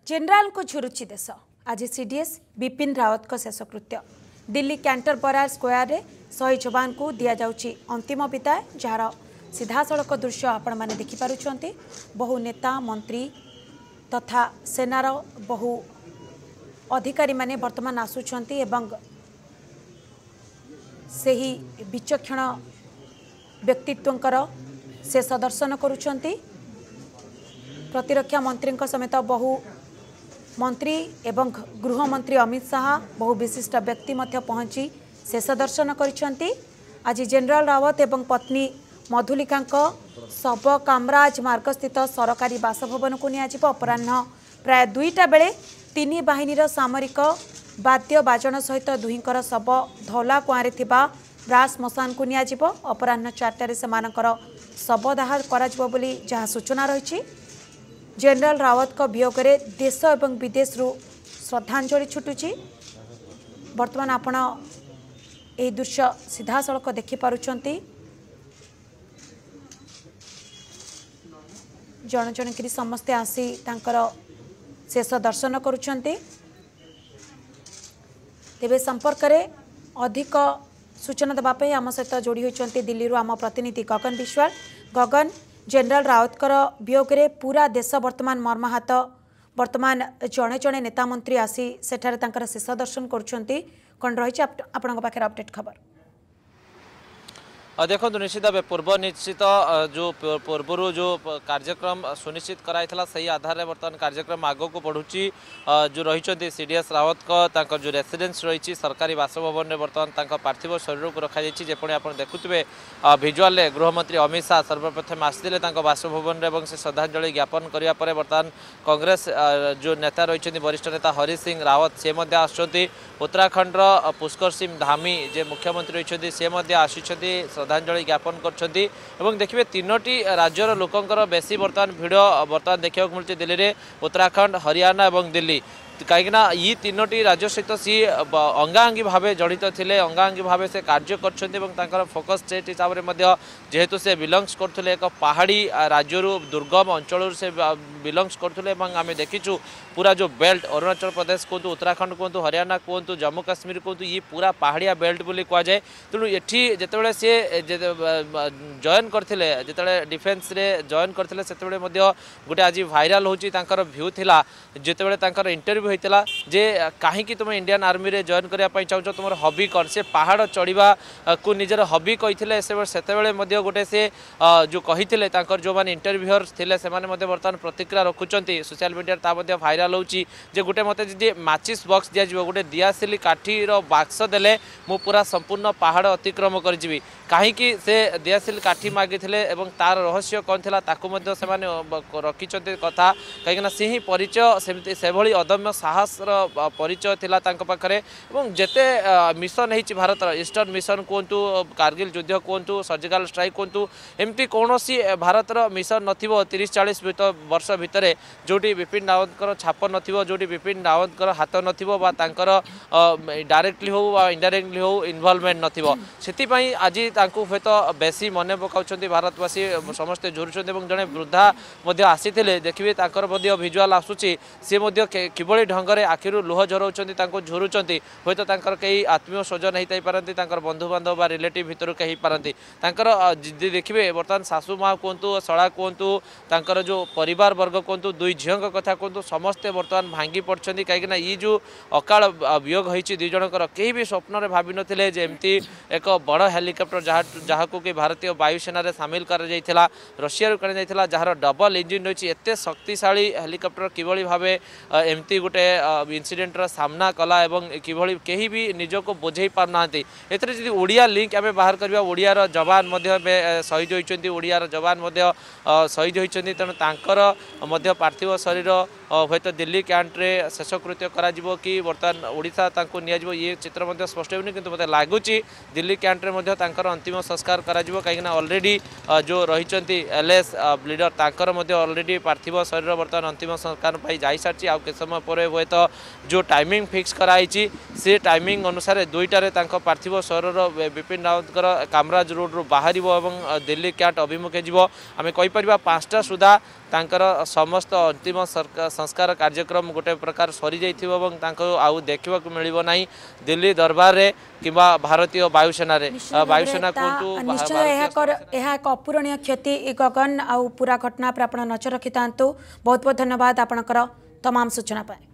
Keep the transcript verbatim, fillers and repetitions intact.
General को झुरुची देश आज सीडीएस बिपिन रावत को शेषकृत्य दिल्ली कैंटर बरार स्क्वायर रे शहीद जवान को दिया जाउची अंतिम विदाय जार सीधा सड़क दृश्य आपण माने देखि पारुछंती। बहु नेता मंत्री तथा सेनार बहु अधिकारी माने वर्तमान आसुछंती एवं सही विचक्षण व्यक्तित्वंकर शेष दर्शन करुछंती। प्रतिरक्षा मंत्री समेत बहु मंत्री एवं गृह मंत्री अमित शाह बहु विशिष्ट व्यक्ति मध्य पहुंची शेष दर्शन करिसेंती। आज जनरल रावत एवं पत्नी मधुलिका शव कामराज मार्ग स्थित सरकारी बासभवन को नियाजिब। अपराह्न प्राय दुईटा बेले तीन बाहिनीर सामरिक वाद्य बाजन सहित दुहींकर शव धौला कुआं थिबा ब्रास मशान को नियाजिब। अपराह्न चारटारे सेमानकर शवदाह कराजिब बोली जहाँ सूचना रही। जनरल रावत का वियोग में देश एवं विदेश रु श्रद्धांजलि छुटुची। वर्तमान आपण ए दृश्य सीधा सड़क देखि पारुछंती। जन जन करी समस्ते आसी तांकर शेष दर्शन करुछंती। तेबे संपर्क में अधिक सूचना देवाई आम सहित जोड़ी होती दिल्ली रू आम प्रतिनिधि गगन विश्वाल। गगन, जनरल रावतकर वियोग रे पूरा देश वर्तमान मर्माहत। वर्तमान जड़े जड़े नेता मंत्री आसी सेठारे तांकर शेष दर्शन करुछंती। कौन रही आपन पाखे अपडेट खबर? देखो निश्चित भाव पूर्व निश्चित जो पूर्वर जो कार्यक्रम सुनिश्चित कराइला सही आधार में बर्तमान कार्यक्रम आग को बढ़ुची। जो रही सीडीएस रावत का जो रेसिडेंस रही सरकारी बासभवन में बर्तमान पार्थिव शरीर को रखा जेपरी आप देखुए भिजुआल गृहमंत्री अमित शाह सर्वप्रथम आसते बासभवन में से श्रद्धांजलि ज्ञापन करने बर्तमान कांग्रेस जो नेता रही वरिष्ठ नेता हरि सिंह रावत से आसुँच। उत्तराखंड पुष्कर सिंह धामी जे मुख्यमंत्री रही से आसी श्रद्धांजलि ज्ञापन कर देखिए तीनोटी राज्यर लोकंर बेसी बर्तमान भिड़ बर्तमान देखा मिलती दिल्ली में उत्तराखंड हरियाणा और दिल्ली कहीं ये तीनोटी राज्य सहित सी अंगांगी भाव जड़ित थे अंगांगी भाव से कार्य कर फोकस स्टेट हिसाब से जेहेतु से बिलंग्स करते एक पहाड़ी राज्य दुर्गम अंचल से बिलंग्स करते आम देखीचु पूरा जो बेल्ट अरुणाचल प्रदेश कहतु उत्तराखंड कहतु हरियाणा कहतु जम्मू काश्मीर कहतु ये पूरा पहाड़िया बेल्ट बोली कहुए। तेणु ये जिते सी जॉइन करते जिते डिफेन्स रे जॉइन करते से गोटे आज भाइराल होची भ्यू थिला जिते इंटरव्यू होता जे कहीं तुम इंडियन आर्मी रे जॉइन करने चाहो तुम हबी कौन से पहाड़ चढ़ा को निजर हबी कही से गोटे से जो कही जो मैंने इंटरव्यूअर थे से बर्तमान प्रतिक्रिया रखुंट सोशल मीडिया भाइराल होची जे गोटे मत जी माचिस बक्स दि गोटे दियासिली काठीर बाक्स देले मु पूरा संपूर्ण पहाड़ अतिक्रम करी कहीं से दियासिल काठी मागी तार रहस्य कौन थी रखी कथा कहीं सी ही परिचय से भली अदम्य साहसर परिचय थिला तांको पाखरे एवं जेते मिशन है भारत ईस्टर्न मिशन कहतु कारगिल युद्ध कहतु सर्जिकल स्ट्राइक कहतु एमती कौन सी भारतर मिशन नथिबो तीस चालीस वर्ष भितर जोटी बिपिन रावत छाप नथिबो जोटी बिपिन रावत हाथ नथिबो बा तांकर डायरेक्टली हो इनडायरेक्टली हो इनवॉल्वमेंट नथिबो सेति पई आज तांको हेत बेसी मने पकाउछन्ती भारतवासी समस्ते झुरुछन्ती एवं जने वृद्धा मध्ये आसीथिले देखिबे तांकर मध्ये विजुअल आसुची से मध्ये किभली ढंग से आखिर लुह झरौंट झुरुंट हूँ तो कई आत्मीय स्वजन होता पारती बंधु बांधव बा रिलेटिव भितर कहीं पारती देखिए बर्तमान सासू माँ कहतु शला कहतु तर जो परिवार वर्ग कहतु दुई झील कथा कहतु समस्ते बर्तमान भांगी पड़ते कहीं ये जो अकाल वियोग होती दुई जनकर कहीं भी स्वप्न में भाव नथिले जे एमती एक बड़ हेलिकप्टर जहाँ जहाँ को कि भारतीय वायुसेना सामिल कर रशिया कर जार डबल इंजिन रही एत शक्तिशाली हेलिकप्टर किभली भाव एमती गोटे इनसीडेंटर सामना कला एवं किभली कहीं भी निजको बोझे पारना एथरे ओडिया लिंक आम बाहर करवा ओडियार जवान शहीद होती ओडियार जवान शहीद होती तेणु तांकर पार्थिव शरीर हूँ तो दिल्ली कैंट्रे शेषकृत्य करा कि बर्तमान ओडिशा तांको नियाजिबो ये चित्र स्पष्ट होनी किंतु मते लागुची दिल्ली कैंट्रे अंतिम संस्कार करा कहीं ऑलरेडी जो रही एलएस लीडर तांकर ऑलरेडी पार्थिव शरीर बर्तमान अंतिम संस्कार पाई जाई सारी आ समय पर हुए तो जो टाइमिंग फिक्स कराई से टाइमिंग अनुसार दुईटारे पार्थिव शरीर बिपिन रावत कामराज रोड रू बाहर और दिल्ली कैंट अभिमुखे जीव आम कहीपर पांचटा सुधा तांकर समस्त अंतिम संस्कार कार्यक्रम गोटे प्रकार सरी जाइथिबो एवं तांको आउ देखिबा को मिलिबो नाही दिल्ली दरबार रे किबा भारतीय वायुसेना रे वायुसेना कोंतु निश्चय एक अपूरणीय क्षति गगन आउ पूरा घटना पर आपण नजर रखितांतु बहुत बहुत धन्यवाद आपणकर तमाम सूचना पाए।